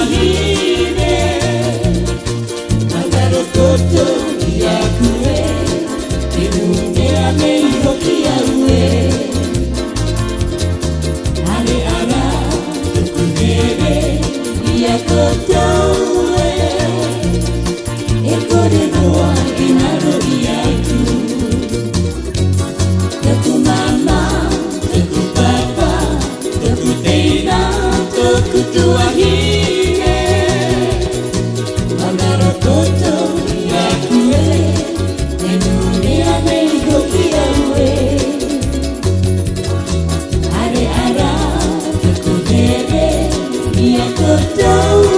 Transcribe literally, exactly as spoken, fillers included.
ahine Magaro koto yakue Inume ame ihoki aue Ale ara tukunere Iakoto ue Ekore noa inaro iaitu Toku mama, toku papa Toku teina, toku tuahine Magaro koto yakue Enume ame ihoki aue Ale ara tukunere Iakoto